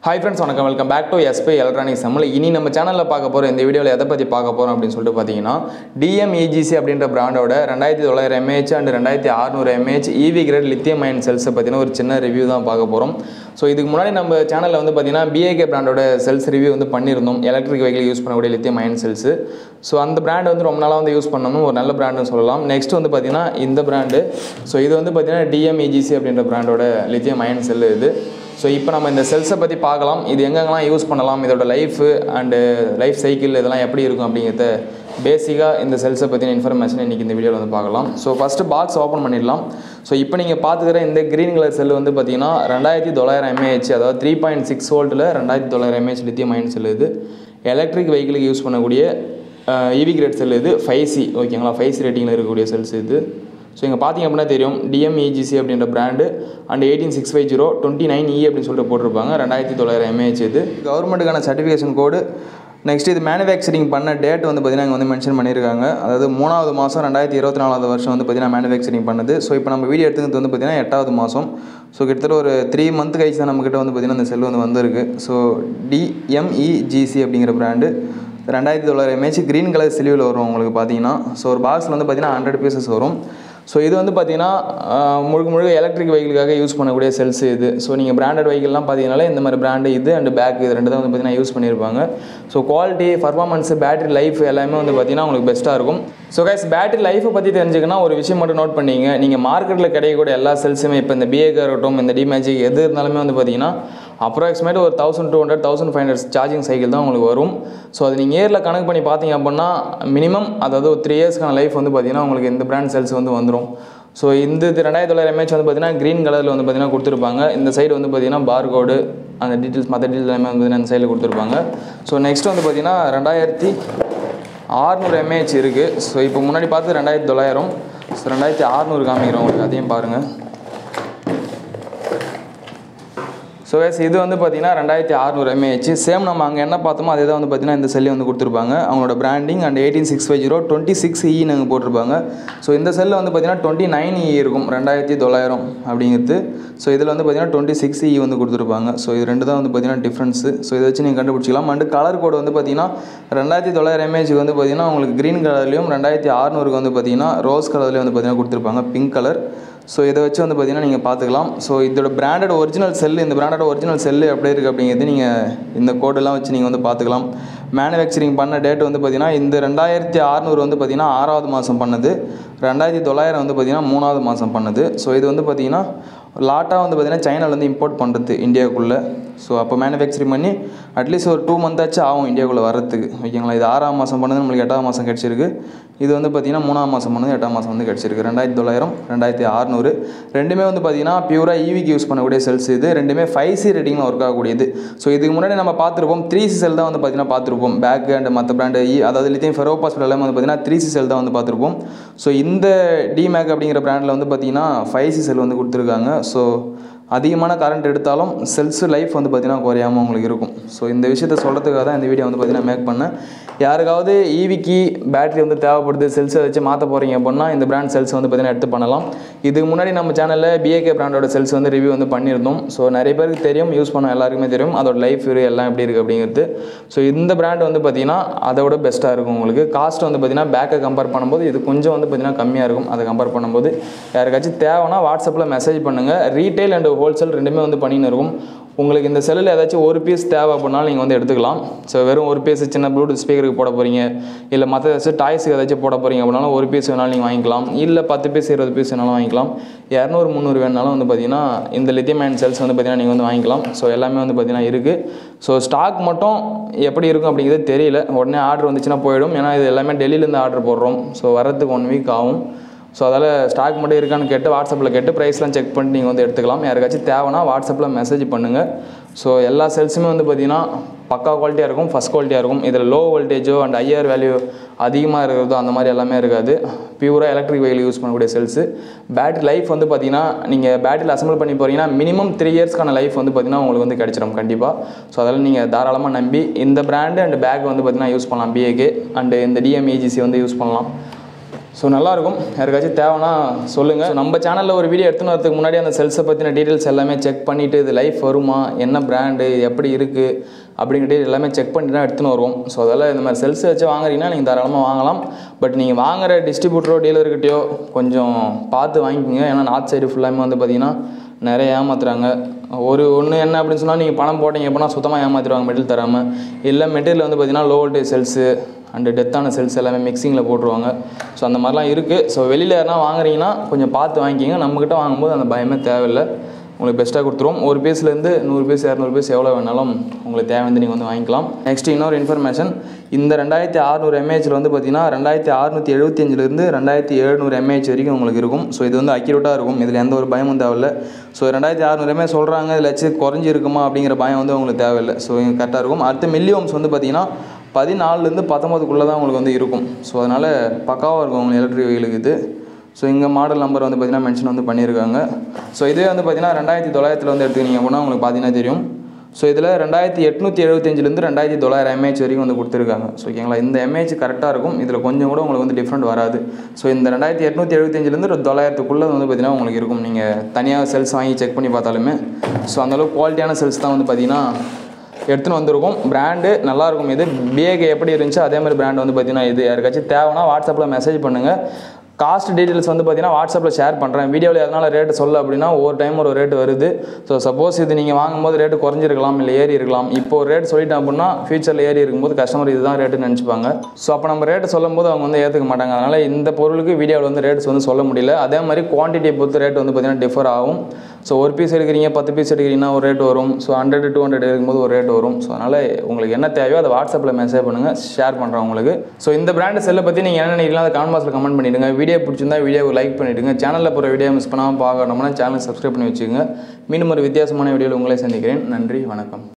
Hi friends, welcome back to SP Electronics. இனி நம்ம சேனல்ல பார்க்க போற இந்த வீடியோல எதை பத்தி பார்க்க போறோம் அப்படினு சொல்லிட்டு பாத்தீங்கன்னா DMEGC அப்படிங்கற பிராண்டோட 2900 mAh and 2600 mAh EV grade lithium ion cells பத்தின ஒரு சின்ன ரிவ்யூ தான் பார்க்க போறோம். சோ இதுக்கு முன்னாடி நம்ம சேனல்ல வந்து பாத்தீங்கன்னா BAK பிராண்டோட செல்ஸ் ரிவ்யூ வந்து பண்ணிருந்தோம். எலக்ட்ரிக் வெஹிக்கிள் யூஸ் பண்ணக்கூடிய lithium ion cells. சோ அந்த பிராண்ட் வந்து ரொம்ப நாளா வந்து யூஸ் பண்ணனும் ஒரு நல்ல பிராண்ட்னு சொல்லலாம். நெக்ஸ்ட் வந்து பாத்தீங்கன்னா இந்த பிராண்ட். சோ இது வந்து பாத்தீங்கன்னா DMEGC அப்படிங்கற பிராண்டோட lithium ion cell இது. So இப்போ நம்ம இந்த செல்ஸை பற்றி பார்க்கலாம். இது எங்கெங்கெல்லாம் யூஸ் பண்ணலாம், இதோட லைஃப் அண்டு லைஃப் சைக்கிள் இதெல்லாம் எப்படி இருக்கும் அப்படிங்கிறத பேசிக்காக இந்த செல்ஸை பற்றின இன்ஃபர்மேஷன் இன்றைக்கி இந்த வீடியோவில் வந்து பார்க்கலாம். ஸோ ஃபஸ்ட்டு பாக்ஸ் ஓப்பன் பண்ணிடலாம். ஸோ இப்போ நீங்கள் பார்த்துக்கிற இந்த க்ரீன் கலர் செல் வந்து பார்த்தீங்கன்னா 2900 mAh, அதாவது 3.6 வோல்ட்டில் 2900 mAh லித்தியம் அயன் செல் இது. எலக்ட்ரிக் வெஹிக்கிளுக்கு யூஸ் பண்ணக்கூடிய EV கிரேட் செல் இது. 5C ஓகேங்களா, 5C ரேட்டிங்கில் இருக்கக்கூடிய செல்ஸ் இது. ஸோ இங்கே பார்த்தீங்க அப்படின்னா தெரியும் DMEGC அப்படின்ற பிராண்டு அண்ட் 18650 29E அப்படின்னு சொல்லிட்டு போட்டிருப்பாங்க. 2900 mAh இது. கவர்மெண்ட்டுக்கான சர்டிஃபிகேஷன் கோடு. நெக்ஸ்ட் இது மேனுஃபேக்சரிங் பண்ண டேட் வந்து பார்த்தீங்கன்னா இங்கே வந்து மென்ஷன் பண்ணியிருக்காங்க. அதாவது 3வது மாதம் 2024 வருஷம் வந்து பார்த்தீங்கன்னா மேனுஃபேக்சரிங் பண்ணது. ஸோ இப்போ நம்ம வீடியோ எடுத்துக்கிறது வந்து பார்த்தீங்கன்னா 8வது மாதம். ஸோ கிட்டத்தட்ட ஒரு 3 மந்த் கழிச்சு தான் நம்மக்கிட்ட வந்து பார்த்தீங்கன்னா இந்த செல் வந்து வந்திருக்கு. ஸோ DMEGC அப்படிங்கிற பிராண்டு 2900 mAh க்ரீன் கலர் சில்வில் வரும் உங்களுக்கு பார்த்தீங்கன்னா. ஸோ ஒரு பாக்ஸில் வந்து பார்த்தீங்கன்னா 100 பீசஸ் வரும். ஸோ இது வந்து பார்த்தீங்கன்னா முழுக்க எலக்ட்ரிக் வெஹிக்கிளுக்காக யூஸ் பண்ணக்கூடிய செல்ஸ் இது. ஸோ நீங்கள் பிராண்டட் வெஹிக்கிள்லாம் பார்த்தீங்கன்னாலே இந்த மாதிரி பிராண்டு இது அண்ட் பேக் இது ரெண்டு தான் வந்து பார்த்தீங்கன்னா யூஸ் பண்ணியிருப்பாங்க. So quality, performance, battery life எல்லாமே வந்து பார்த்தீங்கன்னா உங்களுக்கு பெஸ்ட்டாக இருக்கும். ஸோ கைஸ் பேட்டரி லைஃப்பை பற்றி தெரிஞ்சுக்கன்னா ஒரு விஷயம் மட்டும் நோட் பண்ணிங்க. நீங்கள் மார்க்கெட்டில் கிடைக்கக்கூடிய எல்லா செல்ஸுமே இப்போ இந்த BAK இருக்கட்டும், இந்த DMEGC எது இருந்தாலுமே வந்து பார்த்தீங்கன்னா அப்ராக்சிமேட் ஒரு 1200 1500 சார்ஜிங் சைக்கிள் தான் உங்களுக்கு வரும். ஸோ அது நீங்கள் ஏரில் கணக்கு பண்ணி பார்த்தீங்க அப்படின்னா மினிமம் அதாவது ஒரு 3 இயர்ஸ்க்கான லைஃப் வந்து பார்த்தீங்கன்னா உங்களுக்கு இந்த பிராண்ட் செல்ஸ் வந்து வந்துடும். ஸோ இந்த 2900 mAh வந்து பார்த்தீங்கன்னா க்ரீன் கலரில் வந்து பார்த்தீங்கன்னா கொடுத்துருப்பாங்க. இந்த சைடு வந்து பார்த்தீங்கன்னா பார்கோடு அந்த டீட்டெயில்ஸ் மற்ற டீட்டெயில்ஸ் எல்லாமே வந்து பார்த்தீங்கன்னா இந்த சைடில் கொடுத்துருப்பாங்க. ஸோ நெக்ஸ்ட் வந்து பார்த்தீங்கன்னா 2600 mAh இருக்குது. ஸோ இப்போ முன்னாடி பார்த்து 2900. ஸோ 2600 காமிக்கிறோம் உங்களுக்கு, அதையும் பாருங்கள். ஸோ இது வந்து பார்த்தீங்கன்னா 2600 mAh. சேம் நம்ம அங்கே என்ன பார்த்தோமோ அதே தான் வந்து பார்த்தீங்கன்னா இந்த செல்லி வந்து கொடுத்துருப்பாங்க. அவங்களோட பிராண்டிங் அண்ட் 18650 26E நாங்கள் போட்டிருப்பாங்க. ஸோ இந்த செல்லில் வந்து பார்த்தீங்கன்னா 29E இருக்கும் 2900 அப்படிங்கிறது. ஸோ இதில் வந்து பார்த்தீங்கன்னா 26E வந்து கொடுத்துருப்பாங்க. ஸோ இது ரெண்டு தான் வந்து பார்த்தீங்கன்னா டிஃப்ரென்ஸு. ஸோ இதை வச்சு நீங்கள் கண்டுபிடிச்சிக்கலாம். அண்ட் கலர் கோடு வந்து பார்த்தீங்கன்னா 2900 mAh வந்து பார்த்தீங்கன்னா உங்களுக்கு க்ரீன் கலர்லையும் 2600 வந்து பார்த்தீங்கன்னா ரோஸ் கலர்லேயும் வந்து பார்த்தீங்கன்னா கொடுத்துருப்பாங்க, பிங்க் கலர். ஸோ இதை வச்சு வந்து பார்த்தீங்கன்னா நீங்கள் பார்த்துக்கலாம். ஸோ இதோட பிராண்டட் ஒரிஜினல் செல்லு, இந்த பிராண்டோட ஒரிஜினல் செல்லு எப்படி இருக்குது அப்படிங்கிறது நீங்கள் இந்த கோடெல்லாம் வச்சு நீங்கள் வந்து பார்த்துக்கலாம். மேனுஃபேக்சரிங் பண்ண டேட் வந்து பார்த்தீங்கன்னா இந்த 2600 வந்து பார்த்தீங்கன்னா 6வது மாதம் பண்ணது, 2900 வந்து பார்த்தீங்கன்னா 3வது மாதம் பண்ணது. ஸோ இது வந்து பார்த்தீங்கன்னா லாட்டாக வந்து பார்த்தீங்கன்னா சைனாலேருந்து இம்போர்ட் பண்ணுறது இந்தியாவுக்குள்ளே. ஸோ அப்போ மேனுஃபேக்சரிங் பண்ணி அட்லீஸ்ட் ஒரு 2 மந்த் ஆச்சு ஆகும் இந்தியாவுக்குள்ளே வரத்துக்கு ஓகேங்களா. இது 6ஆம் மாதம் பண்ணது நம்மளுக்கு 8ஆம் மாதம் கிடச்சிருக்கு. இது வந்து பார்த்தீங்கன்னா 3ஆம் மாதம் பண்ணது 8ஆம் மாதம் வந்து கிடச்சிருக்கு. 2900 2600 ரெண்டுமே வந்து பார்த்தீங்கன்னா பியூராக EVக்கு யூஸ் பண்ணக்கூடிய செல்ஸ் இது. ரெண்டுமே 5C ரேட்டிங்கில் ஒர்க் ஆகக்கூடியது. ஸோ இதுக்கு முன்னாடி நம்ம பார்த்துருப்போம் 3C செல் தான் வந்து பார்த்தீங்கன்னா பார்த்துருப்போம். பேக் அண்ட் மற்ற பிராண்டு அதாவது லித்தியம் ஃபெரோபாஸ்பேட் எல்லாமே வந்து பார்த்தீங்கன்னா 3C செல் தான் வந்து பார்த்துருப்போம். ஸோ இந்த DMAG அப்படிங்கிற பிராண்டில் வந்து பார்த்தீங்கன்னா 5C செல் வந்து கொடுத்துருக்காங்க. ஸோ அதிகமான கரண்ட் எடுத்தாலும் செல்ஸ் லைஃப் வந்து பார்த்தீங்கன்னா குறையாமல் உங்களுக்கு இருக்கும். ஸோ இந்த விஷயத்தை சொல்கிறதுக்காக தான் இந்த வீடியோ வந்து பார்த்தீங்கன்னா மேக் பண்ணேன். யாருக்காவது EVக்கு பேட்டரி வந்து தேவைப்படுது, செல்ஸை வச்சு மாற்ற போகிறீங்க அப்படின்னா இந்த பிராண்ட் செல்ஸ் வந்து பார்த்தீங்கன்னா எடுத்து பண்ணலாம். இதுக்கு முன்னாடி நம்ம சேனலில் BAK பிராண்டோட செல்ஸ் வந்து ரிவ்யூ வந்து பண்ணியிருந்தோம். ஸோ நிறைய பேருக்கு தெரியும், யூஸ் பண்ண எல்லாருக்குமே தெரியும் அதோட லைஃப் எல்லாம் எப்படி இருக்குது அப்படிங்கிறது. ஸோ இந்த பிராண்ட் வந்து பார்த்தீங்கன்னா அதோட பெஸ்ட்டாக இருக்கும் உங்களுக்கு. காஸ்ட் வந்து பார்த்தீங்கன்னா பேக்கை கம்பேர் பண்ணும்போது இது கொஞ்சம் வந்து பார்த்தீங்கன்னா கம்மியாக இருக்கும். அதை கம்பேர் பண்ணும்போது யாருக்காச்சும் தேவைன்னா வாட்ஸ்அப்பில் மெசேஜ் பண்ணுங்கள். ரீட்டைல் அண்ட் ஹோல்சேல் ரெண்டுமே வந்து பண்ணின்னு இருக்கும். உங்களுக்கு இந்த செல்லில் ஏதாச்சும் ஒரு பீஸ் தேவை அப்படின்னாலும் நீங்கள் வந்து எடுத்துக்கலாம். ஸோ வெறும் ஒரு பீஸ் சின்ன ப்ளூடூத் ஸ்பீக்கருக்கு போட போகிறீங்க, இல்லை மற்ற ஏதாச்சும் டாய்ஸுக்கு ஏதாச்சும் போட போகிறீங்க அப்படின்னாலும் ஒரு பீஸ் வேணாலும் நீங்கள் வாங்கிக்கலாம். இல்லை 10 பீஸ் 20 பீஸ் வேணாலும் வாங்கிக்கலாம். 200 300 வேணாலும் வந்து பார்த்தீங்கன்னா இந்த லித்தியம் அயன் செல்ஸ் வந்து பார்த்தீங்கன்னா நீங்கள் வந்து வாங்கிக்கலாம். ஸோ எல்லாமே வந்து பார்த்தீங்கன்னா இருக்குது. ஸோ ஸ்டாக் மட்டும் எப்படி இருக்கும் அப்படிங்கிறது தெரியல. உடனே ஆர்டர் வந்துச்சுன்னா போயிடும். ஏன்னா இது எல்லாமே டெல்லியிலேருந்து ஆர்டர் போடுறோம். ஸோ வரதுக்கு 1 வீக் ஆகும். ஸோ அதால் ஸ்டாக் மட்டும் இருக்கான்னு கேட்டு வாட்ஸ்அப்பில் கேட்டு ப்ரைஸ்லாம் செக் பண்ணிட்டு நீங்கள் வந்து எடுத்துக்கலாம். யாருக்காச்சும் தேவைன்னா வாட்ஸ்அப்பில் மெசேஜ் பண்ணுங்கள். ஸோ எல்லா செல்ஸுமே வந்து பார்த்திங்கன்னா பக்கா குவாலிட்டியாக இருக்கும், ஃபஸ்ட் குவாலிட்டியாக இருக்கும். இதில் லோ வோல்டேஜோ அண்ட் ஹையர் வேல்யூ அதிகமாக இருக்கிறதோ அந்த மாதிரி எல்லாமே இருக்காது. பியூராக எலக்ட்ரிக் வெஹிக்கிள் யூஸ் பண்ணக்கூடிய செல்ஸு. பேட்டரி லைஃப் வந்து பார்த்திங்கன்னா நீங்கள் பேட்டரியில் அசம்பிள் பண்ணி போகிறீங்கன்னா மினிமம் 3 இயர்ஸ்க்கான லைஃப் வந்து பார்த்திங்கன்னா உங்களுக்கு வந்து கிடச்சிடும் கண்டிப்பாக. ஸோ அதெல்லாம் நீங்கள் தாராளமாக நம்பி இந்த பிராண்டு அண்ட் பேக் வந்து பார்த்திங்கன்னா யூஸ் பண்ணலாம். BAK அண்டு இந்த DMEGC வந்து யூஸ் பண்ணலாம். ஸோ நல்லாயிருக்கும், யாருக்காச்சும் தேவைன்னா சொல்லுங்கள். நம்ம சேனலில் ஒரு வீடியோ எடுத்துன்னு வரதுக்கு முன்னாடி அந்த செல்ஸை பற்றின டீட்டெயில்ஸ் எல்லாமே செக் பண்ணிவிட்டு இது லைஃப் வருமா, என்ன பிராண்டு, எப்படி இருக்குது அப்படிங்கிட்டு எல்லாமே செக் பண்ணிட்டு தான் எடுத்துன்னு வருவோம். ஸோ அதெல்லாம் இந்த மாதிரி செல்ஸ் வச்சு வாங்குறீங்கன்னா நீங்கள் தாராளமாக வாங்கலாம். பட் நீங்கள் வாங்குகிற டிஸ்ட்ரிபியூட்டரோ டீலர்கிட்டையோ கொஞ்சம் பார்த்து வாங்கிக்கோங்க. ஏன்னா நார்த் சைடு ஃபுல்லாமே வந்து பார்த்திங்கன்னா நிறைய ஏமாத்துறாங்க. ஒன்று என்ன அப்படின்னு சொன்னால் நீங்கள் பணம் போட்டிங்க அப்படின்னா சுத்தமாக ஏமாற்றிடுவாங்க மெட்டீரியல் தராமல். இல்லை மெட்டீரியல் வந்து பார்த்திங்கன்னா லோ வோல்டேஜ் செல்ஸு அண்டு டெத்தான செல்ஸ் எல்லாமே மிக்சிங்கில் போட்டுருவாங்க. ஸோ அந்த மாதிரிலாம் இருக்குது. ஸோ வெளியில் யாருனா வாங்குறீங்கன்னா கொஞ்சம் பார்த்து வாங்கிக்கிங்க. நம்மக்கிட்ட வாங்கும்போது அந்த பயமே தேவையில்லை, உங்களுக்கு பெஸ்ட்டாக கொடுத்துருவோம். ஒரு பீஸ்லேருந்து 100 பீஸ் 200 பீஸ் எவ்வளோ வேணாலும் உங்களுக்கு தேவைந்து நீங்கள் வந்து வாங்கிக்கலாம். நெக்ஸ்ட் இன்னொரு இன்ஃபர்மேஷன், இந்த 2600 mAh வந்து பார்த்திங்கன்னா 2675லேருந்து 2700 mAh வரைக்கும் உங்களுக்கு இருக்கும். ஸோ இது வந்து அக்யூரேட்டாக இருக்கும், இதில் எந்த ஒரு பயமும் தேவையில்லை. ஸோ 2600 mAh சொல்கிறாங்க, இதில் வச்சு குறைஞ்சி இருக்குமா அப்படிங்கிற பயம் வந்து உங்களுக்கு தேவையில்லை. ஸோ இங்கே கரெக்டாக இருக்கும். அடுத்து மில்லி ஓம்ஸ் வந்து பார்த்திங்கன்னா 14லேருந்து 19க்குள்ளே தான் உங்களுக்கு வந்து இருக்கும். ஸோ அதனால் பக்காவாக இருக்கும் உங்களுக்கு எலக்ட்ரிக் வெஹிக்கிளுக்கு இது. ஸோ இங்கே மாடல் நம்பர் வந்து பார்த்திங்கன்னா மென்ஷன் வந்து பண்ணியிருக்காங்க. ஸோ இதே வந்து பார்த்திங்கன்னா 2900 வந்து எடுத்துக்கிங்க அப்படின்னா உங்களுக்கு பார்த்தீங்கன்னா தெரியும். ஸோ இதில் 2875லேருந்து 2900 mAh வரைக்கும் வந்து கொடுத்துருக்காங்க. ஸோ ஓகேங்களா, இந்த mAh கரெக்டாக இருக்கும், இதில் கொஞ்சம் கூட உங்களுக்கு வந்து டிஃப்ரெண்ட் வராது. ஸோ இந்த 2875லேருந்து 900க்குள்ளே வந்து பார்த்திங்கன்னா உங்களுக்கு இருக்கும். நீங்கள் தனியாக செல்ஸ் வாங்கி செக் பண்ணி பார்த்தாலுமே ஸோ அந்தளவுக்கு குவாலிட்டியான செல்ஸ் தான் வந்து பார்த்திங்கன்னா எடுத்துன்னு வந்திருக்கும். பிராண்டு நல்லாயிருக்கும். இது பிஏகே எப்படி இருந்துச்சு அதே மாதிரி பிராண்ட் வந்து பார்த்திங்கன்னா இது. யாருக்காச்சும் தேவைன்னா வாட்ஸ்அப்பில் மெசேஜ் பண்ணுங்கள். காஸ்ட் டீட்டெயில்ஸ் வந்து பார்த்திங்கன்னா வாட்ஸ்அப்பில் ஷேர் பண்ணுறேன். வீடியோவில் எதனால் ரேட்டு சொல்ல அப்படின்னா ஒரு டைம் ஒரு ரேட்டு வருது. ஸோ சப்போஸ் இது நீங்கள் வாங்கும்போது ரேட்டு குறைஞ்சிருக்கலாம், இல்லை ஏறி இருக்கலாம். இப்போ ஒரு ரேட் சொல்லிட்டேன் அப்படின்னா ஃபியூச்சரில் ஏறி இருக்கும்போது கஸ்டமர் இதுதான் ரேட்டுன்னு நினச்சிப்பாங்க. ஸோ அப்போ நம்ம ரேட்டு சொல்லும் போது அவங்க வந்து ஏற்றுக்க மாட்டாங்க. அதனால் இந்த பொருளுக்கு வீடியோவில் வந்து ரேட்ஸ் வந்து சொல்ல முடியல. அதே மாதிரி குவான்டிட்டியை பொறுத்து ரேட் வந்து பார்த்திங்கன்னா டிஃபர் ஆகும். ஸோ ஒரு பீஸ் எடுக்கிறீங்க 10 பீஸ் எடுக்கிறீங்கன்னா ஒரு ரேட் வரும். ஸோ 100 200 எடுக்கும்போது ஒரு ரேட் வரும். ஸோ அதனால் உங்களுக்கு என்ன தேவையோ அதை வாட்ஸ்அப்பில் மெசேஜ் பண்ணுங்கள், ஷேர் பண்ணுறேன் உங்களுக்கு. ஸோ இந்த பிராண்டு செல்லை பற்றி நீங்கள் என்ன நினைக்கிறீங்களோ அதை கமெண்ட் பாக்ஸில் கமெண்ட் பண்ணிவிடுங்க. வீடியோ பிடிச்சிருந்தா வீடியோவை லைக் பண்ணிவிடுங்க. சேனலில் போகிற வீடியோ மிஸ் பண்ணாமல் பார்க்கணும்னா சேனல் சப்ஸ்கிரைப் பண்ணி வச்சுக்கோங்க. மீண்டும் ஒரு வித்தியாசமான வீடியோவில் உங்களை சந்திக்கிறேன். நன்றி, வணக்கம்.